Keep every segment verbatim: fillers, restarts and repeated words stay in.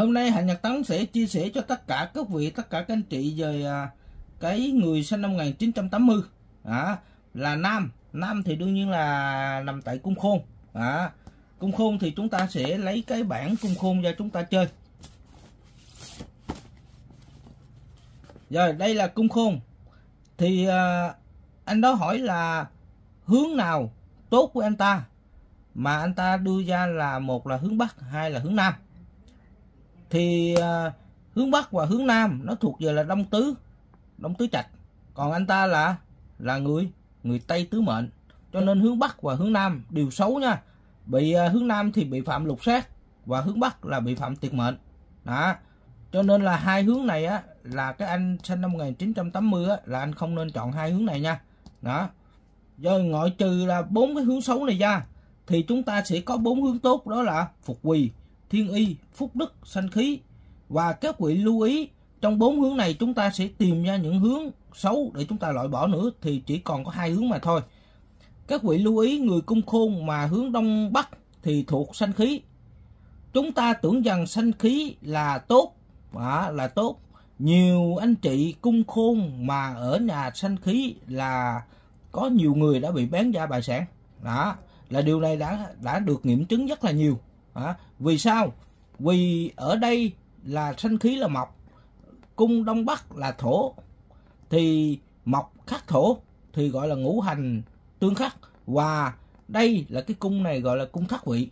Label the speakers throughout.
Speaker 1: Hôm nay Hạnh Nhật Tấn sẽ chia sẻ cho tất cả các vị, tất cả các anh chị về à, cái người sinh năm một nghìn chín trăm tám mươi, à, là nam. Nam thì đương nhiên là nằm tại cung khôn. À, cung khôn thì chúng ta sẽ lấy cái bảng cung khôn ra chúng ta chơi. Rồi đây là cung khôn. Thì à, anh đó hỏi là hướng nào tốt của anh ta, mà anh ta đưa ra là một là hướng Bắc, hai là hướng Nam. Thì uh, hướng Bắc và hướng Nam nó thuộc về là Đông Tứ, Đông Tứ Trạch. Còn anh ta là là người người Tây Tứ Mệnh, cho nên hướng Bắc và hướng Nam đều xấu nha. Bị uh, hướng Nam thì bị phạm lục sát, và hướng Bắc là bị phạm tuyệt mệnh. Đó. Cho nên là hai hướng này á, là cái anh sinh năm một nghìn chín trăm tám mươi á, là anh không nên chọn hai hướng này nha. Đó. Rồi ngoại trừ là bốn cái hướng xấu này ra, thì chúng ta sẽ có bốn hướng tốt, đó là Phục Quỳ, Thiên Y, Phúc Đức, Sanh Khí. Và các vị lưu ý, trong bốn hướng này chúng ta sẽ tìm ra những hướng xấu để chúng ta loại bỏ nữa, thì chỉ còn có hai hướng mà thôi. Các vị lưu ý, người cung khôn mà hướng Đông Bắc thì thuộc Sanh Khí. Chúng ta tưởng rằng Sanh Khí là tốt, à, là tốt. Nhiều anh chị cung khôn mà ở nhà Sanh Khí là có nhiều người đã bị bán gia bại sản. Đó, là điều này đã đã được nghiệm chứng rất là nhiều. À, vì sao? Vì ở đây là Sanh Khí là mộc, cung Đông Bắc là thổ, thì mộc khắc thổ thì gọi là ngũ hành tương khắc, và đây là cái cung này gọi là cung thất vị.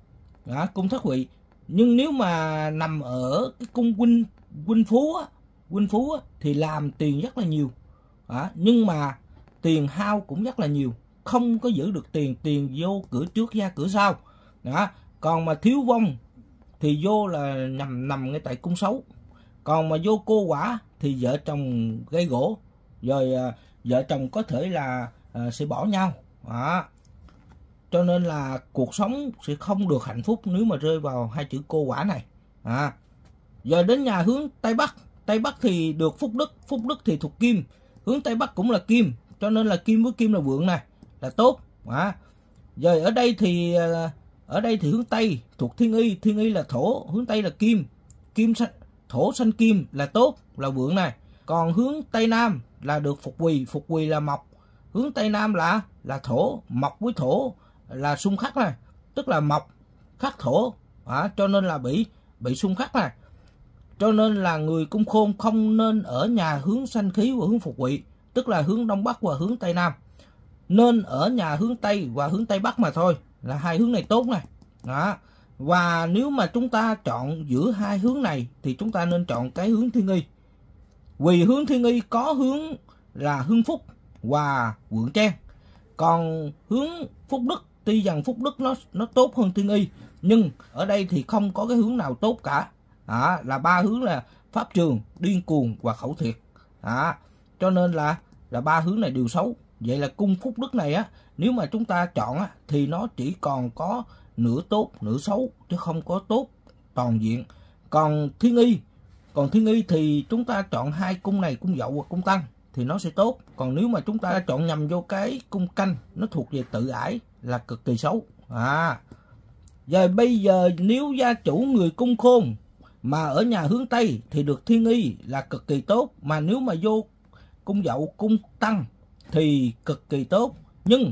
Speaker 1: Đó, cung thất vị. Nhưng nếu mà nằm ở cái cung huynh huynh phú á, huynh phú á, thì làm tiền rất là nhiều. Đó, nhưng mà tiền hao cũng rất là nhiều, không có giữ được tiền, tiền vô cửa trước ra cửa sau. Đó. Còn mà thiếu vong thì vô là nằm nằm ngay tại cung xấu. Còn mà vô cô quả thì vợ chồng gây gỗ, rồi à, vợ chồng có thể là à, sẽ bỏ nhau. Đó. Cho nên là cuộc sống sẽ không được hạnh phúc nếu mà rơi vào hai chữ cô quả này. À. Giờ đến nhà hướng Tây Bắc. Tây Bắc thì được Phúc Đức, Phúc Đức thì thuộc Kim, hướng Tây Bắc cũng là Kim, cho nên là Kim với Kim là vượng này, là tốt. À. Rồi ở đây thì ở đây thì hướng Tây thuộc Thiên Y, Thiên Y là thổ, hướng Tây là Kim, Kim thổ sanh Kim là tốt, là vượng này. Còn hướng Tây Nam là được Phục Quỳ, Phục Quỳ là mộc, hướng Tây Nam là là thổ, mộc với thổ là xung khắc này, tức là mộc khắc thổ. À, cho nên là bị bị xung khắc này. Cho nên là người cung khôn không nên ở nhà hướng Sanh Khí và hướng Phục Quỳ, tức là hướng Đông Bắc và hướng Tây Nam. Nên ở nhà hướng Tây và hướng Tây Bắc mà thôi, là hai hướng này tốt này. Đó. Và nếu mà chúng ta chọn giữa hai hướng này thì chúng ta nên chọn cái hướng Thiên Y. Vì hướng Thiên Y có hướng là hướng Phúc và vượng trang. Còn hướng Phúc Đức, tuy rằng Phúc Đức nó nó tốt hơn Thiên Y, nhưng ở đây thì không có cái hướng nào tốt cả. Đó, là ba hướng là Pháp Trường, Điên Cuồng và Khẩu Thiệt. Đó. Cho nên là là ba hướng này đều xấu. Vậy là cung Phúc Đức này á, nếu mà chúng ta chọn á, thì nó chỉ còn có nửa tốt nửa xấu, chứ không có tốt toàn diện. Còn Thiên Y, còn Thiên Y thì chúng ta chọn hai cung này, cung Dậu và cung Tăng thì nó sẽ tốt. Còn nếu mà chúng ta chọn nhầm vô cái cung Canh, nó thuộc về tự ải, là cực kỳ xấu. À. Rồi bây giờ nếu gia chủ người cung khôn mà ở nhà hướng Tây thì được Thiên Y là cực kỳ tốt, mà nếu mà vô cung Dậu, cung Tăng thì cực kỳ tốt. Nhưng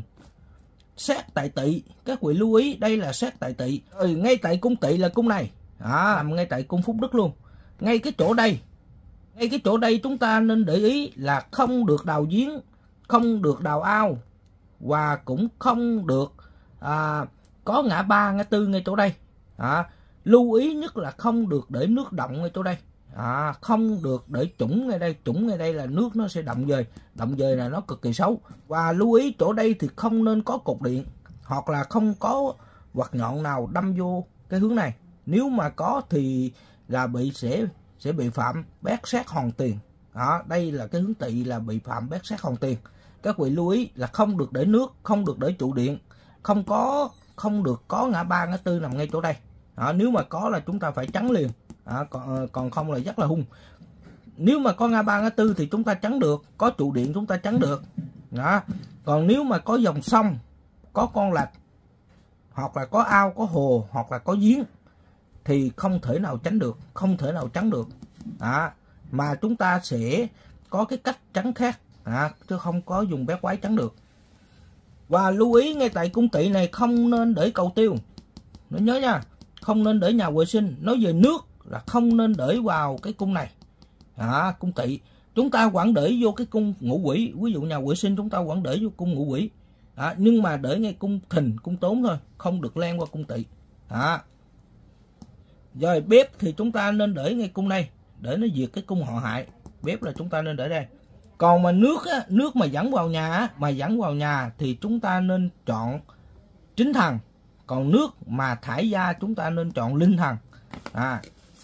Speaker 1: sát tại Tỵ, các vị lưu ý, đây là sát tại Tỵ. Ừ, ngay tại cung Tỵ là cung này, à, ngay tại cung Phúc Đức luôn. Ngay cái chỗ đây, ngay cái chỗ đây chúng ta nên để ý là không được đào giếng, không được đào ao, và cũng không được à, có ngã ba ngã tư ngay chỗ đây. À, lưu ý nhất là không được để nước động ngay chỗ đây. À, không được để chủng ngay đây, chủng ngay đây là nước nó sẽ động dời, động dời là nó cực kỳ xấu. Và lưu ý chỗ đây thì không nên có cột điện, hoặc là không có quạt nhọn nào đâm vô cái hướng này. Nếu mà có thì là bị sẽ sẽ bị phạm bát sát hòn tiền. Đó, đây là cái hướng Tỵ là bị phạm bát sát hòn tiền. Các vị lưu ý là không được để nước, không được để trụ điện, không có không được có ngã ba ngã tư nằm ngay chỗ đây. Đó, nếu mà có là chúng ta phải trắng liền. À, còn, còn không là rất là hung. Nếu mà có ngã ba ngã tư thì chúng ta trắng được, có trụ điện chúng ta trắng được. Đó. Còn nếu mà có dòng sông, có con lạch, hoặc là có ao, có hồ, hoặc là có giếng, thì không thể nào tránh được, không thể nào tránh được. À, mà chúng ta sẽ có cái cách tránh khác, à, chứ không có dùng bé quái tránh được. Và lưu ý ngay tại cung Tỵ này không nên để cầu tiêu. Nó nhớ nha, không nên để nhà vệ sinh. Nói về nước là không nên để vào cái cung này. À, cung Tỵ chúng ta vẫn để vô cái cung Ngũ Quỷ. Ví dụ nhà vệ sinh chúng ta vẫn để vô cung Ngũ Quỷ. À, nhưng mà để ngay cung Thìn, cung Tốn thôi, không được len qua cung Tỵ. À. Rồi bếp thì chúng ta nên để ngay cung này để nó diệt cái cung họ hại. Bếp là chúng ta nên để đây. Còn mà nước á, nước mà dẫn vào nhà á, mà dẫn vào nhà thì chúng ta nên chọn chính thần. Còn nước mà thải ra chúng ta nên chọn linh thần. À.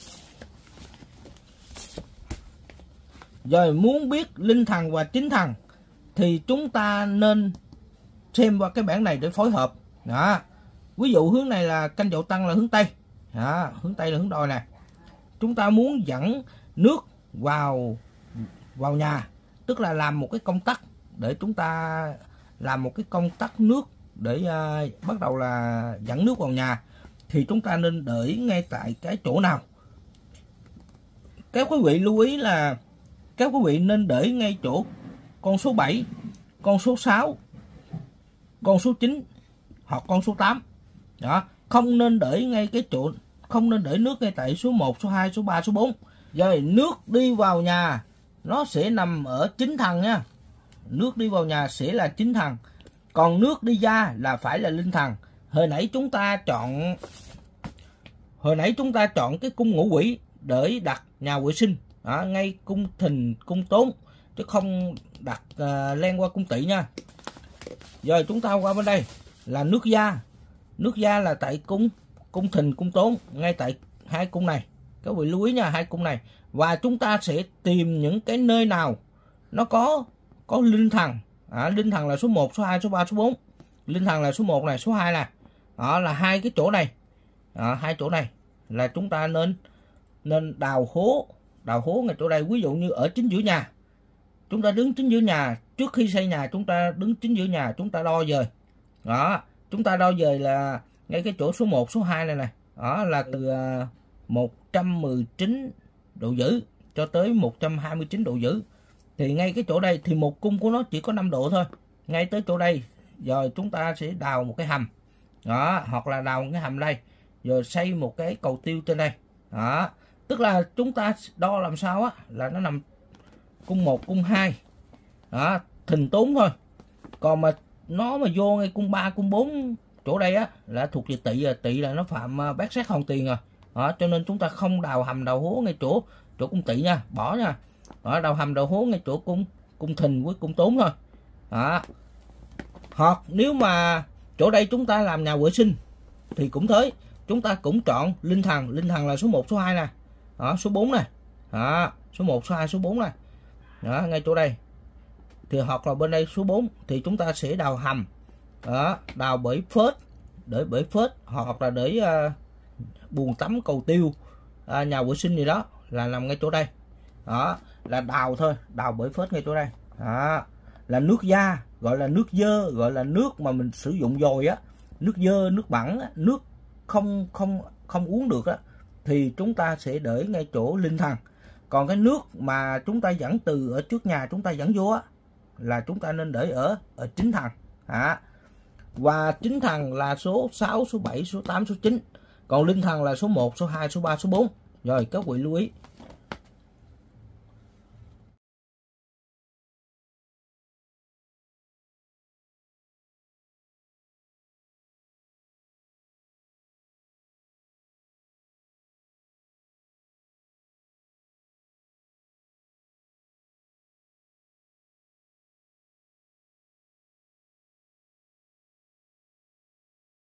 Speaker 1: Rồi muốn biết linh thần và chính thần thì chúng ta nên xem qua cái bảng này để phối hợp. Đó. Ví dụ hướng này là canh Dậu Tân là hướng Tây. Đó. Hướng Tây là hướng đồi này. Chúng ta muốn dẫn nước vào vào nhà, tức là làm một cái công tắc để chúng ta làm một cái công tắc nước để uh, bắt đầu là dẫn nước vào nhà, thì chúng ta nên để ngay tại cái chỗ nào. Các quý vị lưu ý là các quý vị nên để ngay chỗ con số bảy, con số sáu, con số chín hoặc con số tám. Đó, không nên để ngay cái chỗ, không nên để nước ngay tại số một, số hai, số ba, số bốn. Rồi nước đi vào nhà nó sẽ nằm ở chính thần nha. Nước đi vào nhà sẽ là chính thần. Còn nước đi ra là phải là linh thần. Hồi nãy chúng ta chọn Hồi nãy chúng ta chọn cái cung Ngũ Quỷ để đặt nhà vệ sinh. Đó, ngay cung Thìn, cung Tốn, chứ không đặt uh, len qua cung Tỵ nha. Rồi chúng ta qua bên đây là nước gia. Nước gia là tại cung cung Thìn, cung Tốn, ngay tại hai cung này. Các vị lưu ý nha, hai cung này. Và chúng ta sẽ tìm những cái nơi nào nó có có linh thần. À, linh thần là số một, số hai, số ba, số bốn. Linh thần là số một này, số hai này. Đó là hai cái chỗ này. Đó, hai chỗ này là chúng ta nên nên đào hố, đào hố ngay chỗ đây. Ví dụ như ở chính giữa nhà, chúng ta đứng chính giữa nhà, trước khi xây nhà chúng ta đứng chính giữa nhà, chúng ta đo dời. Đó, chúng ta đo dời là ngay cái chỗ số một, số hai này này. Đó là từ uh, một trăm mười chín độ giữ cho tới một trăm hai mươi chín độ giữ. Thì ngay cái chỗ đây thì một cung của nó chỉ có năm độ thôi. Ngay tới chỗ đây rồi chúng ta sẽ đào một cái hầm. Đó, hoặc là đào một cái hầm đây rồi xây một cái cầu tiêu trên đây. Đó, tức là chúng ta đo làm sao á là nó nằm cung một, cung hai. Đó, Thìn Tốn thôi. Còn mà nó mà vô ngay cung ba, cung bốn chỗ đây á là thuộc về Tỵ rồi. Tỵ là nó phạm bát sát hòn tiền rồi. Đó, cho nên chúng ta không đào hầm đào hố ngay chỗ chỗ cung Tỵ nha, bỏ nha. Đó, đào hầm đào hố ngay chỗ cung cung Thìn với cung Tốn thôi. Đó. Hoặc nếu mà chỗ đây chúng ta làm nhà vệ sinh thì cũng thế, chúng ta cũng chọn linh thần. Linh thần là số một, số hai nè. Đó, số bốn này. Đó, số một, số hai, số bốn này. Đó, ngay chỗ đây. Thì hoặc là bên đây số bốn thì chúng ta sẽ đào hầm. Đó, đào bể phết, để bể phết hoặc là để uh, buồng tắm, cầu tiêu, uh, nhà vệ sinh gì đó là nằm ngay chỗ đây. Đó, là đào thôi, đào bể phết ngay chỗ đây. Đó, là nước gia, gọi là nước dơ, gọi là nước mà mình sử dụng dồi á, nước dơ, nước bẩn á, nước không không không uống được á, thì chúng ta sẽ để ngay chỗ linh thần. Còn cái nước mà chúng ta dẫn từ ở trước nhà chúng ta dẫn vô á là chúng ta nên để ở ở chính thần. À, và chính thần là số sáu, số bảy, số tám, số chín. Còn linh thần là số một, số hai, số ba, số bốn. Rồi các vị lưu ý.